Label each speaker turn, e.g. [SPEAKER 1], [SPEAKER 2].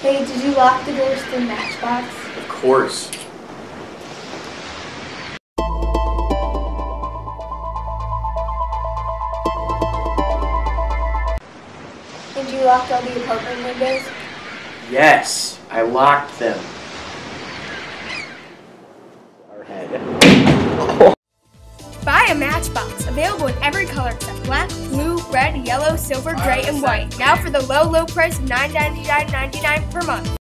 [SPEAKER 1] Hey, did you lock the doors to the Matchbox?
[SPEAKER 2] Of course.
[SPEAKER 1] And you locked all the apartment windows?
[SPEAKER 2] Yes, I locked them. Our head.
[SPEAKER 3] Buy a Matchbox, available in every color except black, blue, red, yellow, silver, gray, and white. Now for the low price of $9.99.99 per month.